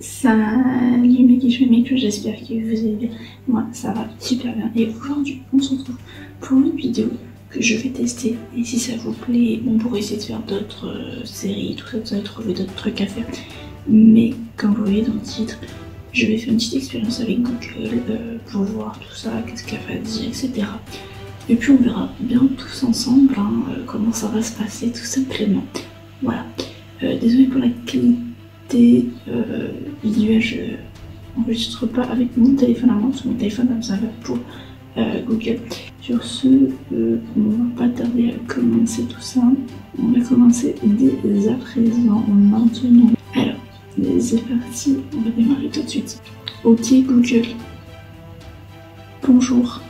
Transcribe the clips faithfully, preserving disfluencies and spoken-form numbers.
Salut mes kiffs, mes kiffs, j'espère que vous allez bien. Moi ça va super bien et aujourd'hui on se retrouve pour une vidéo que je vais tester et si ça vous plaît on pourrait essayer de faire d'autres euh, séries, tout ça, vous allez trouver d'autres trucs à faire. Mais comme vous voyez dans le titre, je vais faire une petite expérience avec Google euh, pour voir tout ça, qu'est-ce qu'elle va dire, et cetera. Et puis on verra bien tous ensemble hein, euh, comment ça va se passer tout simplement. Voilà, euh, désolé pour la qualité. Euh, visuel, je n'enregistre pas avec mon téléphone à moi, parce que mon téléphone va me servir pour euh, Google. Sur ce, euh, on va pas tarder à commencer tout ça. On va commencer dès à présent, maintenant. Alors, c'est parti, on va démarrer tout de suite. Ok Google, bonjour.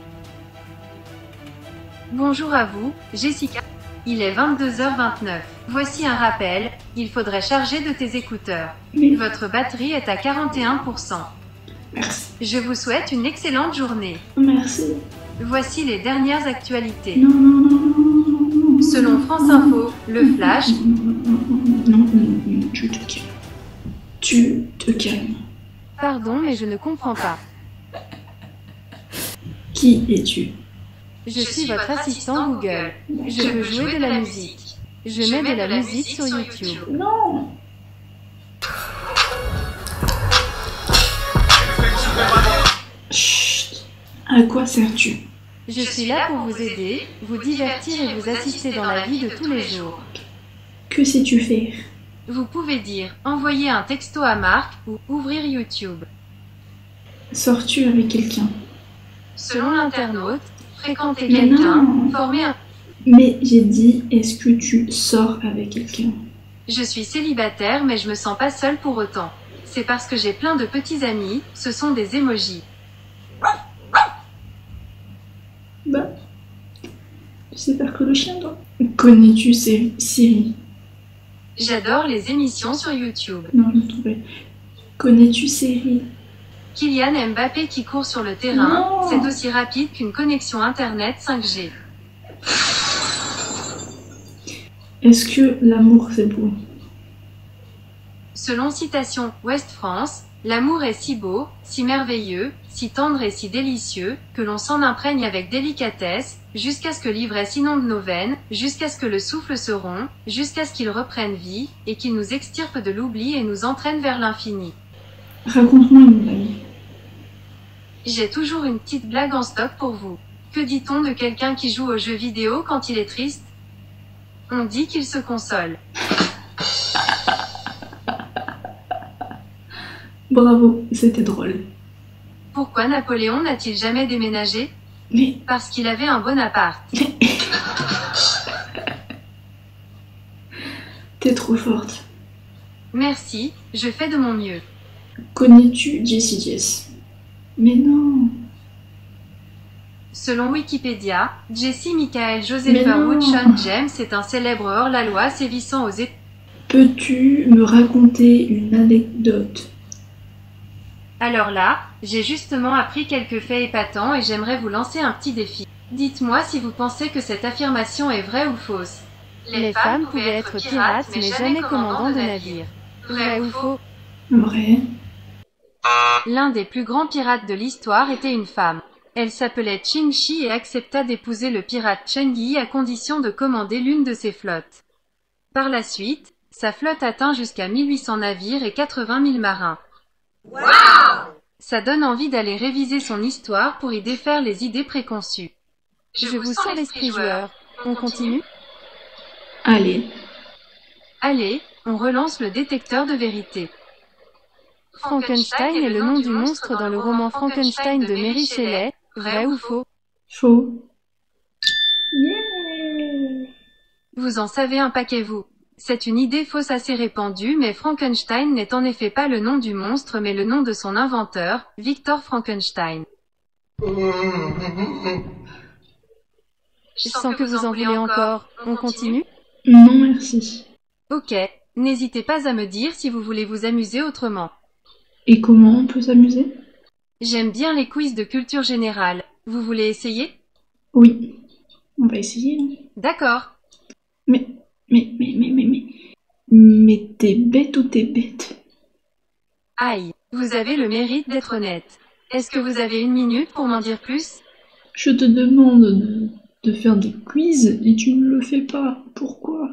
Bonjour à vous, Jessica. Il est vingt-deux heures vingt-neuf. Voici un rappel, il faudrait charger de tes écouteurs. Oui. Votre batterie est à quarante et un pour cent. Merci. Je vous souhaite une excellente journée. Merci. Voici les dernières actualités. Non, non, non, non, non, non. Selon France Info, le flash... Non, non, non, non, non, non, je te calme. Tu te calmes. Pardon, mais je ne comprends pas. Qui es-tu? Je suis votre assistant Google. Je veux jouer de la musique. Je mets de la musique sur YouTube. Non. Chut. À quoi sers-tu? Je suis là pour vous aider, vous divertir et vous assister dans la vie de tous les jours. Que sais-tu faire? Vous pouvez dire « Envoyer un texto à Marc » ou « Ouvrir YouTube ». Sors-tu avec quelqu'un? Selon l'internaute, fréquenter Mais quelqu'un, non. former un... Mais j'ai dit, est-ce que tu sors avec quelqu'un? Je suis célibataire mais je me sens pas seule pour autant. C'est parce que j'ai plein de petits amis, ce sont des emojis. Bah, tu sais faire que le chien toi. Connais-tu Siri? J'adore les émissions sur YouTube. Non, je trouvais. Connais-tu Siri? Kylian Mbappé qui court sur le terrain, Non. c'est aussi rapide qu'une connexion internet cinq G. Est-ce que l'amour c'est beau? Selon citation Ouest France, l'amour est si beau, si merveilleux, si tendre et si délicieux, que l'on s'en imprègne avec délicatesse, jusqu'à ce que l'ivresse inonde nos veines, jusqu'à ce que le souffle se rompt, jusqu'à ce qu'il reprenne vie, et qu'il nous extirpe de l'oubli et nous entraîne vers l'infini. Raconte-moi une blague. J'ai toujours une petite blague en stock pour vous. Que dit-on de quelqu'un qui joue aux jeux vidéo quand il est triste? On dit qu'il se console. Bravo, c'était drôle. Pourquoi Napoléon n'a-t-il jamais déménagé? Mais... Parce qu'il avait un bon appart. T'es trop forte. Merci, je fais de mon mieux. Connais-tu Jessie Jess? Mais non. Selon Wikipédia, Jesse Michael Josepher Woodson James est un célèbre hors-la-loi sévissant aux États. Peux-tu me raconter une anecdote? Alors là, j'ai justement appris quelques faits épatants et j'aimerais vous lancer un petit défi. Dites-moi si vous pensez que cette affirmation est vraie ou fausse. Les femmes pouvaient être pirates mais jamais commandants de navires. Vrai ou faux? Vrai. L'un des plus grands pirates de l'histoire était une femme. Elle s'appelait Qin Shi et accepta d'épouser le pirate Chen Yi à condition de commander l'une de ses flottes. Par la suite, sa flotte atteint jusqu'à mille huit cents navires et quatre-vingt mille marins. Wow! Ça donne envie d'aller réviser son histoire pour y défaire les idées préconçues. Je, Je vous sens l'esprit joueur. On continue? Allez. Allez, on relance le détecteur de vérité. Frankenstein est le nom du monstre dans le roman Frankenstein de Mary Shelley. Vrai ou faux? Faux. Yeah. Vous en savez un paquet vous. C'est une idée fausse assez répandue mais Frankenstein n'est en effet pas le nom du monstre mais le nom de son inventeur, Victor Frankenstein. Je sens que vous en voulez encore. On continue? Non merci. Ok, n'hésitez pas à me dire si vous voulez vous amuser autrement. Et comment on peut s'amuser? J'aime bien les quiz de culture générale. Vous voulez essayer? Oui. On va essayer. D'accord. Mais, mais, mais, mais, mais, mais, mais t'es bête ou t'es bête? Aïe, vous avez le mérite d'être honnête. Est-ce que vous avez une minute pour m'en dire plus? Je te demande de, de faire des quiz et tu ne le fais pas. Pourquoi?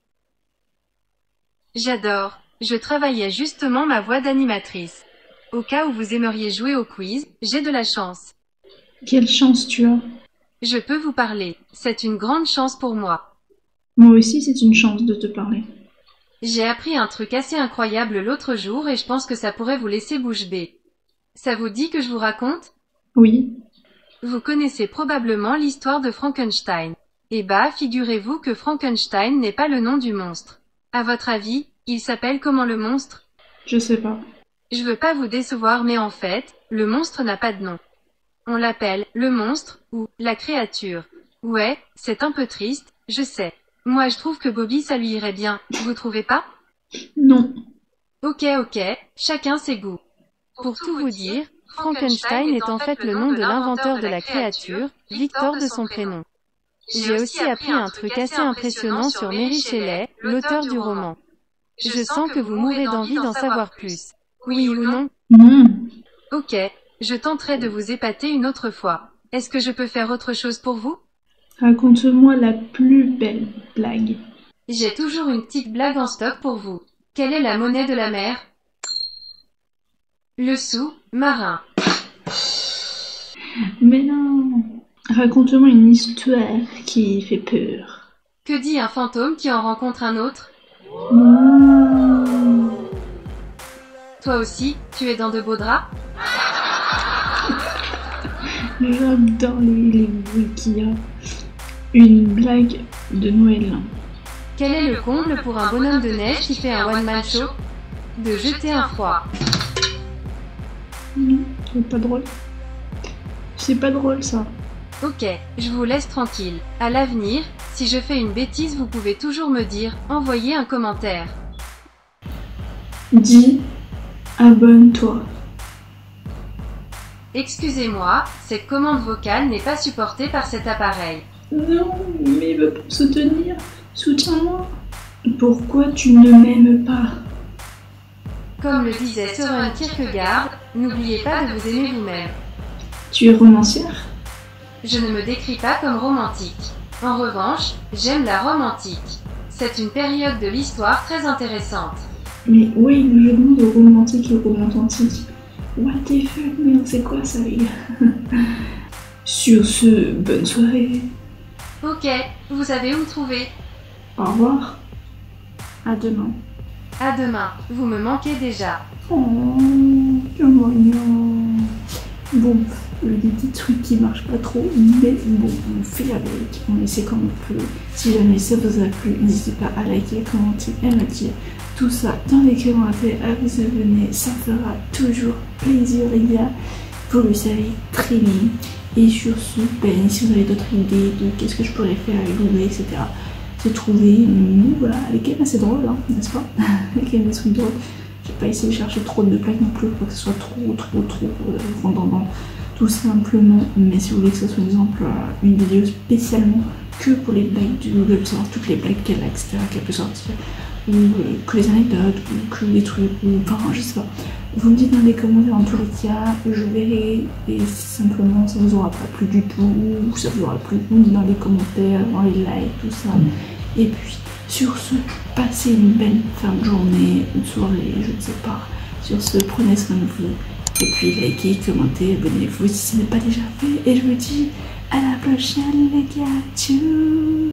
J'adore. Je travaillais justement ma voix d'animatrice. Au cas où vous aimeriez jouer au quiz, j'ai de la chance. Quelle chance tu as? Je peux vous parler. C'est une grande chance pour moi. Moi aussi, c'est une chance de te parler. J'ai appris un truc assez incroyable l'autre jour et je pense que ça pourrait vous laisser bouche bée. Ça vous dit que je vous raconte? Oui. Vous connaissez probablement l'histoire de Frankenstein. Eh bah, figurez-vous que Frankenstein n'est pas le nom du monstre. À votre avis, il s'appelle comment le monstre? Je sais pas. Je veux pas vous décevoir mais en fait, le monstre n'a pas de nom. On l'appelle le monstre ou la créature. Ouais, c'est un peu triste, je sais. Moi je trouve que Bobby ça lui irait bien, vous trouvez pas? Non. Ok ok, chacun ses goûts. Pour tout vous dire, Frankenstein est en fait le nom de l'inventeur de la créature, Victor de son prénom. J'ai aussi appris un truc assez impressionnant sur Mary Shelley, l'auteur du roman. Je sens que vous mourrez d'envie d'en savoir plus. Oui ou non? Non. Ok, je tenterai de vous épater une autre fois. Est-ce que je peux faire autre chose pour vous? Raconte-moi la plus belle blague. J'ai toujours une petite blague en stock pour vous. Quelle est la monnaie de la mer? Le sou marin. Mais non. Raconte-moi une histoire qui fait peur. Que dit un fantôme qui en rencontre un autre? Mmh. Toi aussi, tu es dans de beaux draps? J'adore les, les bruits qu'il y a. Une blague de Noël. Quel est le comble pour un bonhomme de neige qui fait un one-man show? De jeter un froid. Non, c'est pas drôle. C'est pas drôle ça. Ok, je vous laisse tranquille. À l'avenir, si je fais une bêtise vous pouvez toujours me dire, envoyez un commentaire. Dis, abonne-toi. Excusez-moi, cette commande vocale n'est pas supportée par cet appareil. Non, mais il veut pour soutenir. Soutiens-moi. Pourquoi tu ne m'aimes pas? Comme le disait Søren Kierkegaard, n'oubliez pas de vous aimer vous-même. Tu es romancière? Je ne me décris pas comme romantique. En revanche, j'aime la Rome antique. C'est une période de l'histoire très intéressante. Mais où est le jeu de mots de romantique et romantique? What the fuck, merde, c'est quoi ça, les gars? Sur ce, bonne soirée. Ok, vous savez où me trouver. Au revoir. À demain. À demain, vous me manquez déjà. Oh, c'est mignon. Bon, il y a des petits trucs qui marchent pas trop, mais bon, on fait avec, on essaie comme on peut. Si jamais ça vous a plu, n'hésitez pas à liker, commenter et me dire tout ça dans les commentaires, à vous abonner, ça fera toujours plaisir les gars. Vous le savez très bien. Et sur ce, ben, si vous avez d'autres idées de qu'est-ce que je pourrais faire avec vous, et cetera. J'ai trouvé, mais voilà, les games assez drôles, hein, n'est-ce pas? Les games des trucs drôles. J'ai pas essayé de chercher trop de blagues non plus pour que ce soit trop, trop, trop euh, redondant. Tout simplement, mais si vous voulez que ce soit un exemple, une vidéo spécialement que pour les blagues du Google, savoir toutes les blagues qu'elle a, et cetera, qu'elle peut sortir, ou euh, que les anecdotes, ou que les trucs, ou enfin, je sais pas. Vous me dites dans les commentaires, en tous les cas, je verrai, et si simplement ça vous aura pas plu du tout, ou ça vous aura plu, vous me dites dans les commentaires, dans les likes, tout ça. Et puis, sur ce, passez une belle fin de journée, une soirée, je ne sais pas. Sur ce, prenez soin de vous. Et puis, likez, commentez, abonnez-vous si ce n'est pas déjà fait. Et je vous dis à la prochaine, les gars. Tchou!